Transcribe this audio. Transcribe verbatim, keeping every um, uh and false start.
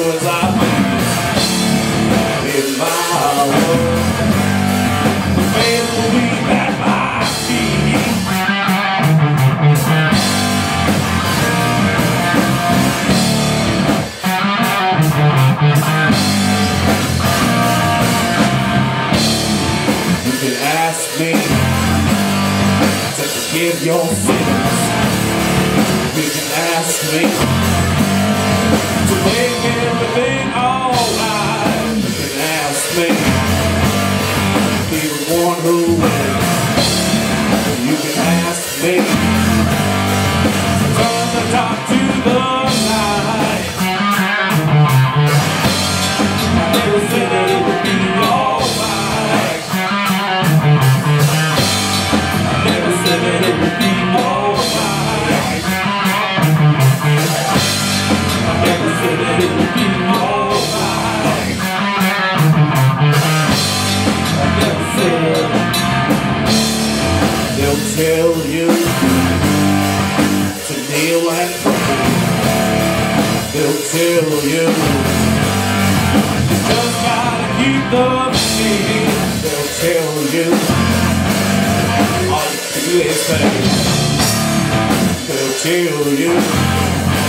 as I please in my world. The man will be at my feet. You can ask me to forgive your sins. You can ask me to make everything alright. You can ask me to be the one who wins. You can ask me to turn the dark to the light. I never said that it would be alright. I never said that it would be alright. I never said that it would be alright. I never said. They'll tell you to kneel and pray. They'll tell you you just gotta keep the faith. They'll tell you all you do is faith. They'll tell you